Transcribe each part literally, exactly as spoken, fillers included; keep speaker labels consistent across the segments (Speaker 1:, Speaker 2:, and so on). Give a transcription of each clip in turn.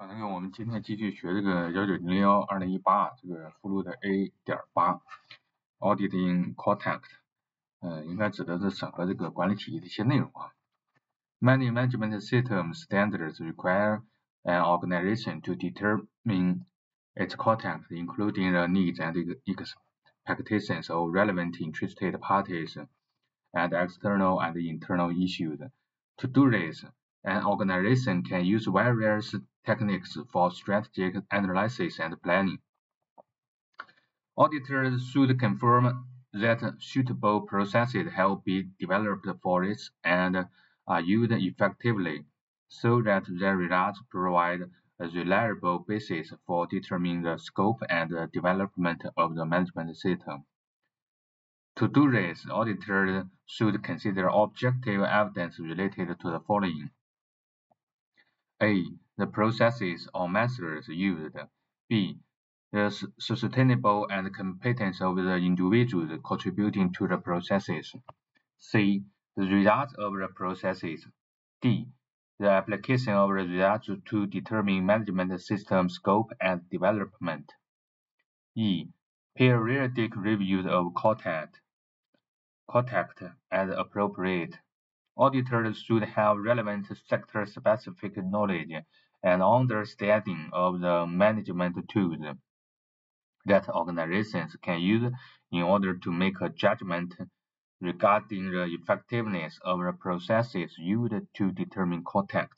Speaker 1: 啊，那个我们今天继续学这个幺九零幺二零一八这个附录的 A 点八 Auditing Contact， 呃，应该指的是审核这个管理体系的一些内容啊。Many management system standards require an organization to determine its contact, including the needs and expectations of relevant interested parties and external and internal issues. To do this, an organization can use various techniques for strategic analysis and planning. Auditors should confirm that suitable processes have been developed for it and are used effectively, so that their results provide a reliable basis for determining the scope and development of the management system. To do this, auditors should consider objective evidence related to the following. A. The processes or methods used. B. The sustainable and competence of the individuals contributing to the processes. C. The results of the processes. D. The application of the results to determine management system scope and development. E. Periodic reviews of contact, contact as appropriate. Auditors should have relevant sector-specific knowledge and understanding of the management tools that organizations can use in order to make a judgment regarding the effectiveness of the processes used to determine contact.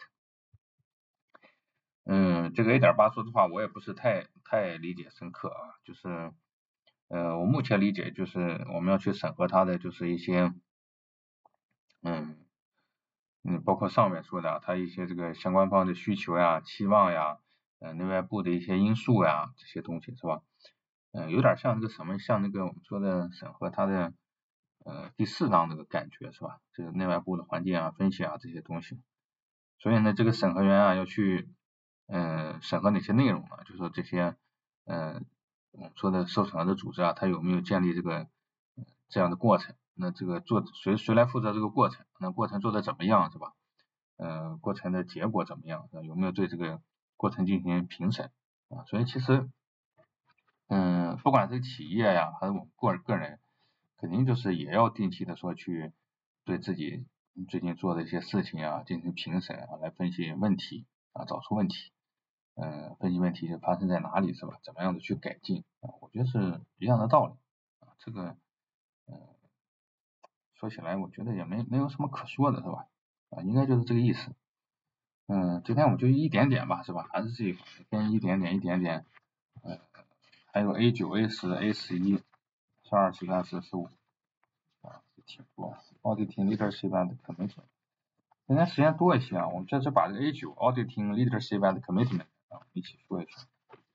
Speaker 1: 嗯，这个 A 点八说实话我也不是太太理解深刻啊，就是呃我目前理解就是我们要去审核它的就是一些嗯嗯包括上面说的它一些这个相关方的需求呀、期望呀、呃内外部的一些因素呀这些东西是吧？嗯、呃，有点像这个什么，像那个我们说的审核它的呃第四章那个感觉是吧？这个内外部的环境啊、分析啊这些东西。所以呢，这个审核员啊要去嗯、呃、审核哪些内容呢？就是说这些嗯、呃、我们说的受审核的组织啊，它有没有建立这个、呃、这样的过程？那这个做谁谁来负责这个过程？那过程做的怎么样是吧？呃，过程的结果怎么样？有没有对这个过程进行评审啊？所以其实嗯，不管是企业呀，还是我们个人个人，肯定就是也要定期的说去对自己最近做的一些事情啊进行评审啊，来分析问题啊，找出问题，嗯，分析问题就发生在哪里是吧？怎么样的去改进啊？我觉得是一样的道理啊，这个嗯，说起来我觉得也没没有什么可说的是吧？啊，应该就是这个意思。嗯，今天我们就一点点吧，是吧？还是这一块，先一点点一点点，呃。还有 A 九、A 十、A 十一、十二、十三、十四、十五啊，挺多。Auditing Leadership and Commitment， 今天时间多一些啊，我们这次把这个 A 九 Auditing Leadership and Commitment 啊一起说一说。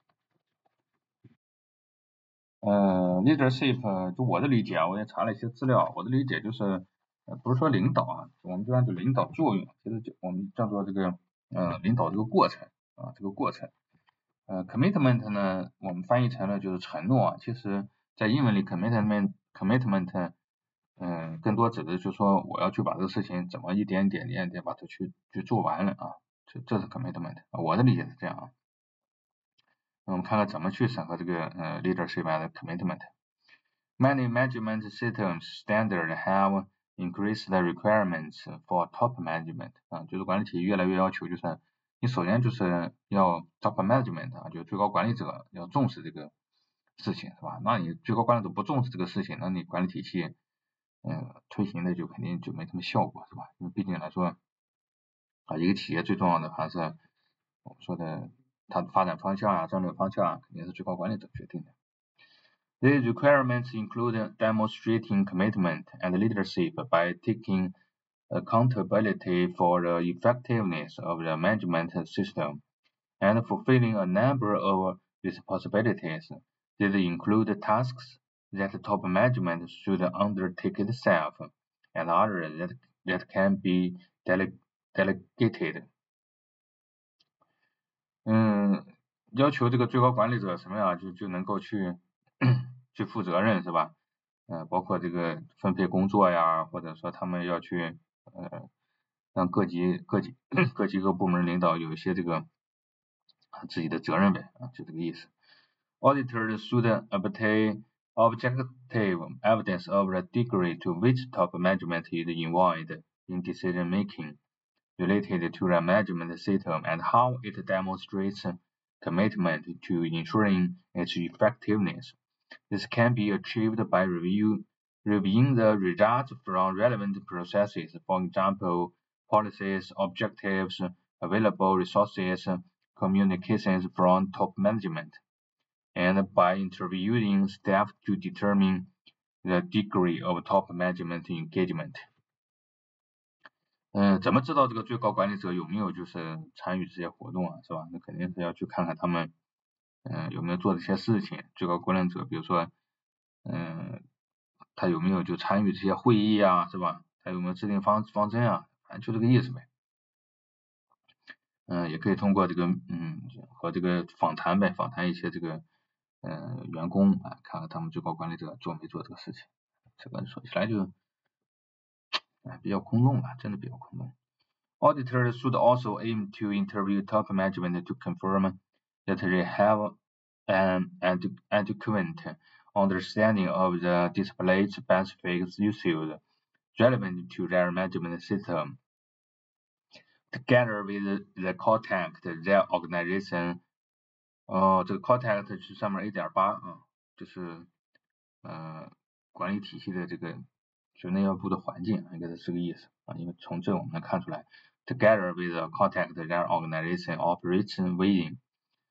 Speaker 1: 呃 ，Leadership 就我的理解啊，我也查了一些资料，我的理解就是，呃，不是说领导啊，我们就按照领导作用，其实就我们叫做这个呃领导这个过程啊，这个过程。呃 commitment 呢，我们翻译成了就是承诺啊，其实在英文里 commitment commitment 嗯、呃，更多指的就是说我要去把这个事情怎么一点点点点把它去去做完了啊，这这是 commitment， 我的理解是这样啊。那我们看看怎么去审核这个呃 leadership and commitment。Many management systems standards have increased the requirements for top management 啊，就是管理体系越来越要求就是你首先就是要 top management 啊，就最高管理者要重视这个事情是吧？那你最高管理者不重视这个事情，那你管理体系嗯推行的就肯定就没什么效果是吧？因为毕竟来说啊，一个企业最重要的还是我们说的它的发展方向啊、战略方向啊，肯定是最高管理者决定的。These requirements include demonstrating commitment and leadership by taking accountability for the effectiveness of the management system and fulfilling a number of responsibilities. These include tasks that top management should undertake itself and others that, that can be dele delegated. 嗯，要求这个最高管理者什么呀，就就能够去去负责任是吧？呃，包括这个分配工作呀，或者说他们要去呃让各级各级各级各部门领导有一些这个自己的责任呗，啊，就这个意思。Auditors should obtain objective evidence of the degree to which top management is involved in decision making related to the management system and how it demonstrates commitment to ensuring its effectiveness. This can be achieved by review, reviewing the results from relevant processes, for example, policies, objectives, available resources, communications from top management, and by interviewing staff to determine the degree of top management engagement. 嗯、呃，怎么知道这个最高管理者有没有就是参与这些活动啊，是吧？那肯定是要去看看他们，嗯、呃，有没有做这些事情。最高管理者，比如说，嗯、呃，他有没有就参与这些会议啊，是吧？他有没有制定方方针啊？反正就这个意思呗。嗯、呃，也可以通过这个，嗯，和这个访谈呗，访谈一些这个，呃，员工啊，看看他们最高管理者做没做这个事情。这个说起来就，哎，比较空洞了，真的比较空洞。Auditors should also aim to interview top management to confirm that they have an adequate understanding of the displayed specific issues relevant to their management system, together with the contact their organization. 哦，这个 contact 是上面 A 点八啊，就是呃管理体系的这个就内外部的环境，应该是这个意思啊，因为从这我们能看出来。Together with the contact their organization operates within,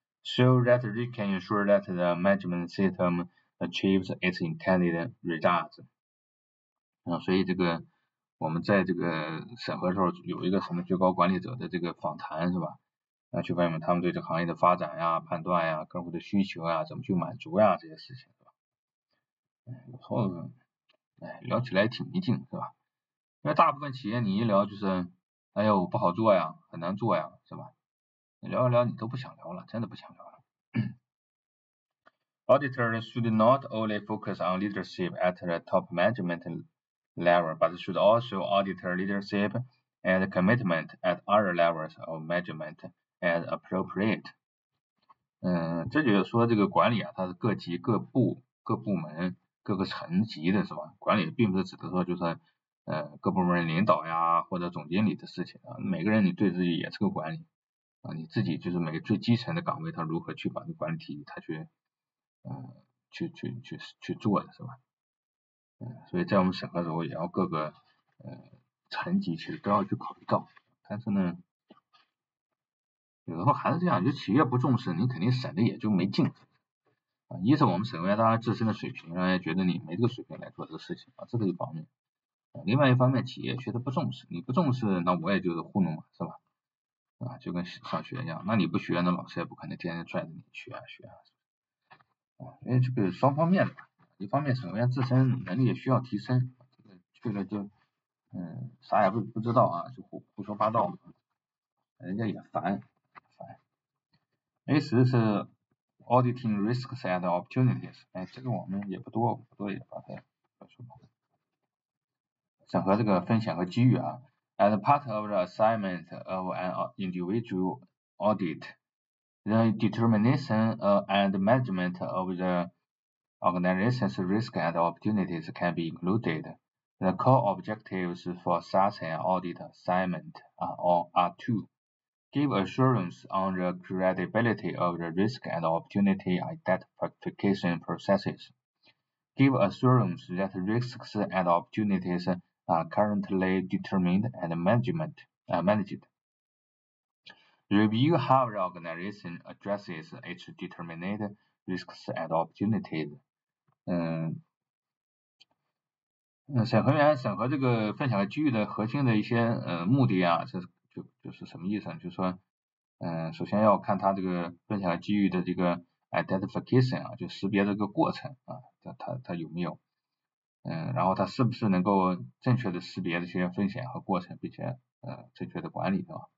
Speaker 1: so that they can ensure that the management system achieves its intended results. 啊，所以这个我们在这个审核的时候有一个什么最高管理者的这个访谈是吧？啊，去问问他们对这个行业的发展呀、判断呀、客户的需求呀、怎么去满足呀这些事情是吧？有时候，哎，聊起来挺没劲是吧？因为大部分企业你一聊就是。哎呦，不好做呀，很难做呀，是吧？你聊一聊，你都不想聊了，真的不想聊了。Auditors should not only focus on leadership at the top management level, but should also audit leadership and commitment at other levels of management as appropriate. 嗯，这就是说这个管理啊，它是各级、各部、各部门、各个层级的，是吧？管理并不是指的说就是。呃，各部门领导呀，或者总经理的事情啊，每个人你对自己也是个管理啊，你自己就是每个最基层的岗位，他如何去把这管理体系他去，呃，去去去去做的是吧？嗯，所以在我们审核的时候也要各个呃层级其实都要去考虑到，但是呢，有时候还是这样，就企业不重视，你肯定审的也就没劲啊。一是我们审核员当然自身的水平，让人觉得你没这个水平来做这个事情啊，这是一方面。另外一方面，企业确实不重视，你不重视，那我也就是糊弄嘛，是吧？啊，就跟上学一样，那你不学，那老师也不可能天天拽着你学啊学啊。啊，因为这个双方面的，一方面审核员自身能力也需要提升，这个去了就嗯啥也不不知道啊，就胡胡说八道，人家也烦烦。A 十是 auditing risks and opportunities， 哎，这个我们也不多不多也把它说吧。审核这个风险和机遇啊 ，as part of the assignment of an individual audit, the determination and management of the organization's risks and opportunities can be included. The core objectives for such an audit assignment are, are two. Give assurance on the credibility of the risk and opportunity identification processes. Give assurance that risks and opportunities are currently determined and management, uh, managed. Review how the organization addresses its determined risks and opportunities. 嗯嗯，审核员审核这个分享的机遇的核心的一些呃目的啊，这就就是什么意思呢？就是说，嗯，首先要看他这个分享机遇的这个 identification 啊，就识别这个过程啊，它它它有没有？嗯，然后它是不是能够正确的识别这些风险和过程，并且呃正确的管理，对吧？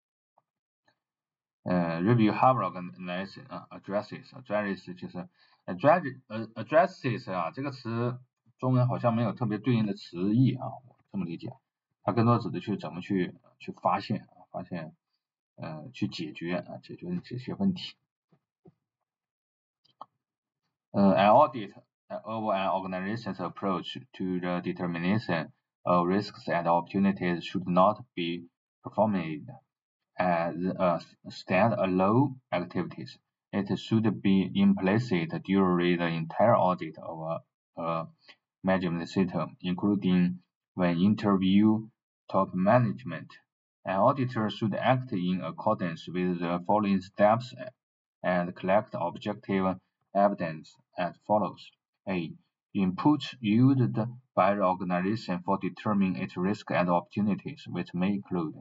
Speaker 1: 嗯 ，review how organization 啊 addresses addresses 就是 address 呃 addresses 啊这个词中文好像没有特别对应的词义啊，我这么理解，它更多指的去怎么去去发现啊发现呃去解决啊解决这些问题。Uh, an audit of an organization's approach to the determination of risks and opportunities should not be performed as a standalone activities. It should be implicit during the entire audit of a, a management system, including when interview top management. An auditor should act in accordance with the following steps and collect objective evidence as follows. A. Input used by the organization for determining its risks and opportunities, which may include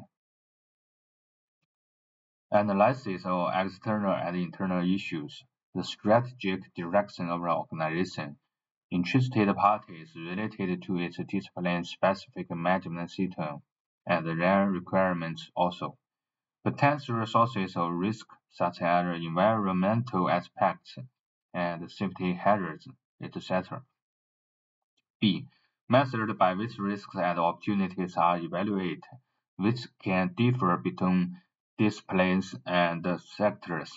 Speaker 1: analysis of external and internal issues, the strategic direction of the organization, interested parties related to its discipline-specific management system, and their requirements also. Potential sources of risk such as environmental aspects and safety hazards, et cetera. B. Method by which risks and opportunities are evaluated, which can differ between disciplines and sectors.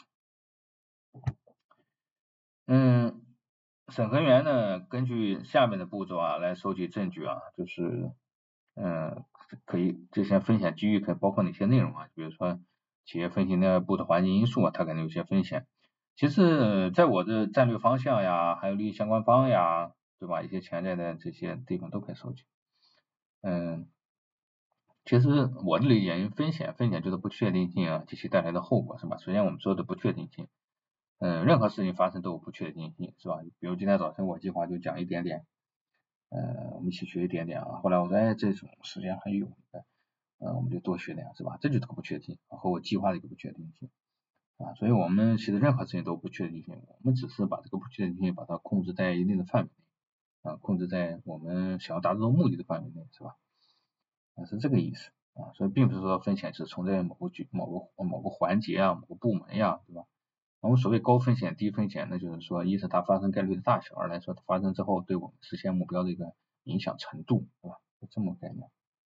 Speaker 1: 嗯，审核员呢，根据下面的步骤啊来收集证据啊，就是嗯，可以这些风险机遇可以包括哪些内容啊？比如说企业分析内部的环境因素啊，它可能有些风险。其次，在我的战略方向呀，还有利益相关方呀，对吧？一些潜在的这些地方都可以收集。嗯，其实我的理解，风险风险就是不确定性啊及其带来的后果，是吧？首先我们说的不确定性，嗯，任何事情发生都有不确定性，是吧？比如今天早晨我计划就讲一点点。呃，我们一起学一点点啊。后来我说，哎，这种时间还有，呃，我们就多学点，是吧？这就是个不确定和我计划的一个不确定性啊。所以我们其实任何事情都不确定性，我们只是把这个不确定性把它控制在一定的范围内啊，控制在我们想要达到目的的范围内，是吧？啊，是这个意思啊。所以并不是说风险是存在某个局、某个某个环节啊、某个部门呀，对吧？我们所谓高风险、低风险，那就是说，一是它发生概率的大小，二来说它发生之后对我们实现目标的一个影响程度，对吧？就这么个概念。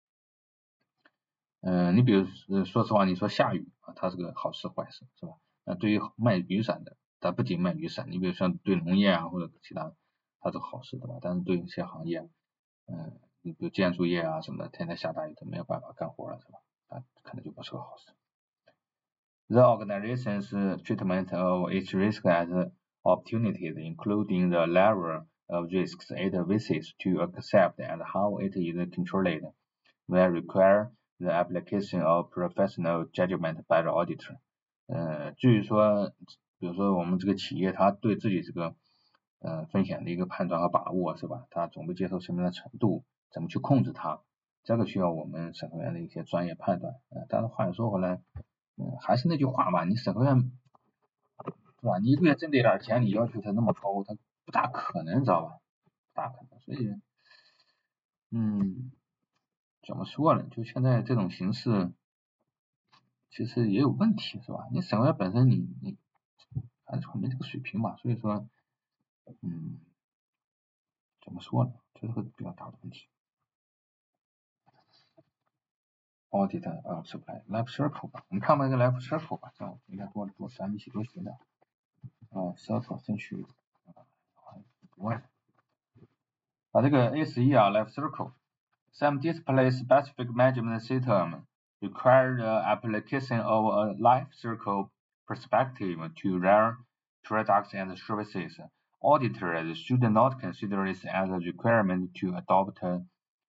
Speaker 1: 嗯、呃，你比如说实话，你说下雨啊，它是个好事坏事，是吧？那对于卖雨伞的，它不仅卖雨伞，你比如像对农业啊或者其他，它是好事，对吧？但是对一些行业，嗯、呃，你比如建筑业啊什么的，天天下大雨都没有办法干活了，是吧？它可能就不是个好事。The organization's treatment of its risks and opportunities, including the level of risks it wishes to accept and how it is controlled, will require the application of professional judgment by the auditor. 呃，至于说，比如说我们这个企业，它对自己这个呃风险的一个判断和把握，是吧？它总部接受什么样的程度，怎么去控制它，这个需要我们审核员的一些专业判断。呃，但是话又说回来。嗯，还是那句话吧，你审核员，对吧？你一个月挣这点钱，你要求他那么高，他不大可能，知道吧？不大可能，所以，嗯，怎么说呢？就现在这种形式，其实也有问题，是吧？你审核员本身你你还是没这个水平吧，所以说，嗯，怎么说呢？这是个比较大的问题。Audit 啊，是不来 Life Circle 吧？我们看看这个 Life Circle 吧，这样应该多多咱们一起多学点。啊 ，Circle 先去国外。把这个 A 十一啊 ，Life Circle some display specific management system require the application of a life circle perspective to their products and services. Auditors should not consider this as a requirement to adopt a,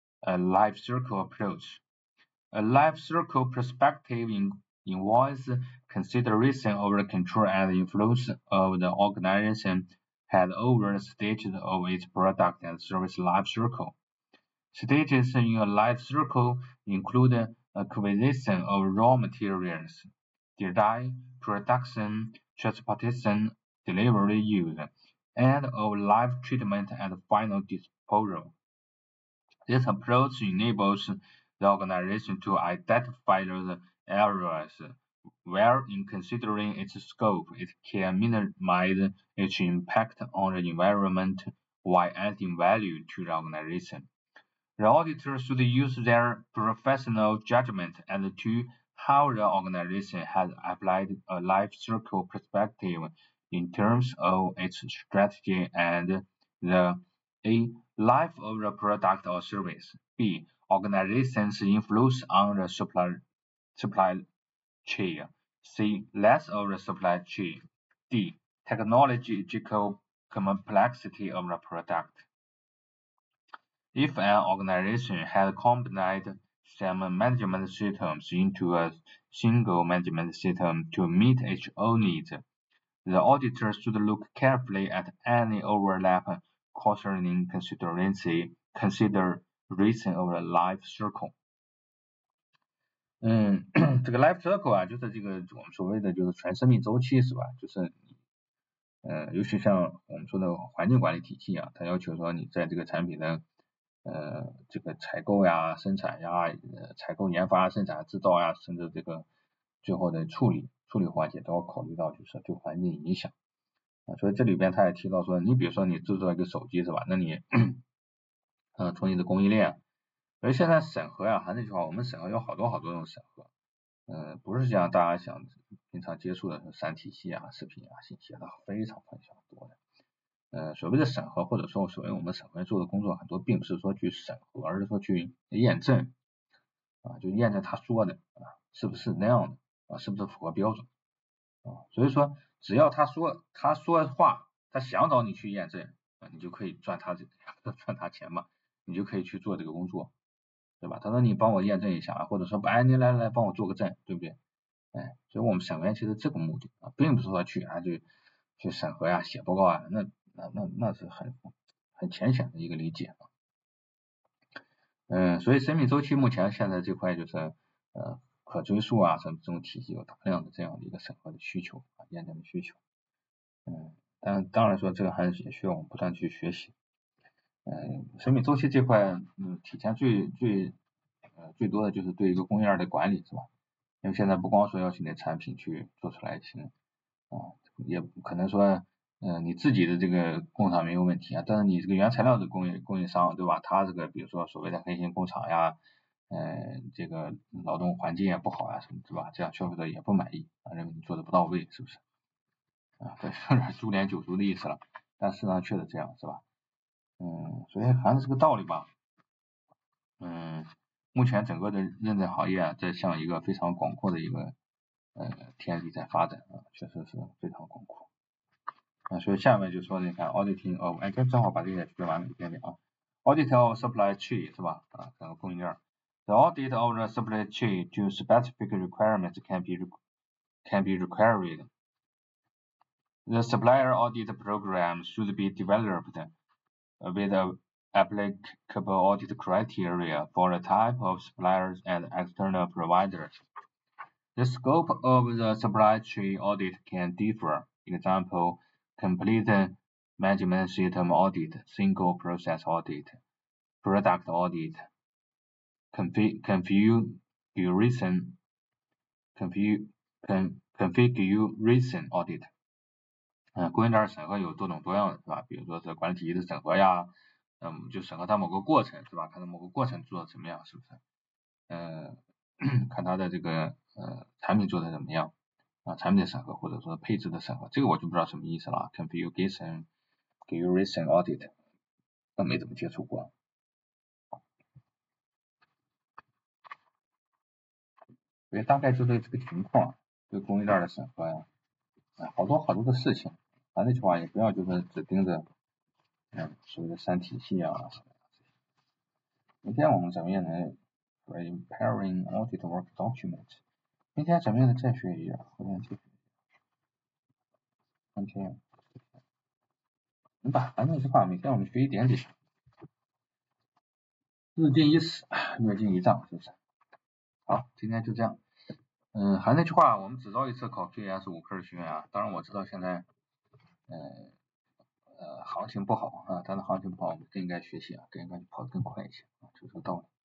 Speaker 1: a life circle approach. A life circle perspective in, involves consideration of the control and influence of the organization had over the stages of its product and service life circle. Stages in a life circle include acquisition of raw materials, design, production, transportation, delivery, use, and of life treatment and final disposal. This approach enables the organization to identify the areas where, in considering its scope, it can minimize its impact on the environment while adding value to the organization. The auditor should use their professional judgment and to how the organization has applied a life cycle perspective in terms of its strategy and the A. life of the product or service. B. Organization's influence on the supply, supply chain. C. Less of the supply chain. D. Technological complexity of the product. If an organization has combined some management systems into a single management system to meet its own needs, the auditor should look carefully at any overlap concerning consideration consideration of the life cycle。嗯，这个 life cycle 啊，就是这个我们所谓的就是全生命周期是吧？就是呃，尤其像我们说的环境管理体系啊，它要求说你在这个产品的呃这个采购呀、生产呀、呃采购、研发、生产、制造呀，甚至这个最后的处理处理环节都要考虑到就是对环境影响啊。所以这里边他也提到说，你比如说你制造一个手机是吧？那你呃从你的供应链，而现在审核呀，还是那句话，我们审核有好多好多种审核。呃，不是像大家想平常接触的三体系啊、视频啊、信息啊，它非常非常多的。呃，所谓的审核或者说所谓我们审核做的工作，很多并不是说去审核，而是说去验证啊，就验证他说的啊是不是那样的啊，是不是符合标准啊。所以说，只要他说他说话，他想找你去验证啊，你就可以赚他这赚他钱嘛，你就可以去做这个工作。对吧？他说你帮我验证一下啊，或者说哎你来来帮我做个证，对不对？哎，所以我们审核员其实这个目的啊，并不是说去啊就去审核呀、写报告啊，那那那那是很很浅显的一个理解啊。嗯，所以生命周期目前现在这块就是呃可追溯啊什么这种体系有大量的这样的一个审核的需求啊，验证的需求。嗯，但当然说这个还是也需要我们不断去学习。嗯，生命周期这块，嗯，体现最最呃最多的就是对一个供应链的管理，是吧？因为现在不光说要求你的产品去做出来行啊，也可能说，嗯、呃，你自己的这个工厂没有问题啊，但是你这个原材料的供应供应商，对吧？他这个比如说所谓的黑心工厂呀，嗯、呃，这个劳动环境也不好呀，什么，是吧？这样消费者也不满意啊，认为你做的不到位，是不是？啊，这有点株连九族的意思了，但事实上确实这样，是吧？嗯，所以还是这个道理吧。嗯，目前整个的认证行业啊，在向一个非常广阔的一个呃天地在发展啊，确实是非常广阔。啊，所以下面就说你看 auditing of， 哎，正好把这个也学完了一点点啊。audit of supply chain 是吧？啊，整个供应链。The audit of the supply chain to specific requirements can be can be required. The supplier audit program should be developed with a applicable audit criteria for the type of suppliers and external providers. The scope of the supply chain audit can differ. Example, complete management system audit, single process audit, product audit, configuration, configuration audit. 嗯，供应链审核有多种多样的，是吧？比如说是管理体系的审核呀，嗯，就审核它某个过程，是吧？看它某个过程做的怎么样，是不是？呃，看它的这个呃产品做的怎么样啊，产品的审核或者说配置的审核，这个我就不知道什么意思了。configuration configuration audit， 那没怎么接触过。所以大概就对这个情况，对供应链的审核呀，啊，好多好多的事情。啊，那句话也不要就是只盯着嗯所谓的三体系啊。明天我们怎么样能 preparing audit work document？ 明天怎么样的再学一样，后天再学。明天，行吧，反正那句话，每天我们学一点点，日进一死，月进一丈，是不是？好，今天就这样。嗯，还那句话，我们只招一次考 Q S 五科的学员啊。当然我知道现在，呃呃行情不好啊，但是行情不好，我们更应该学习啊，更应该去跑得更快一些啊，这是道理。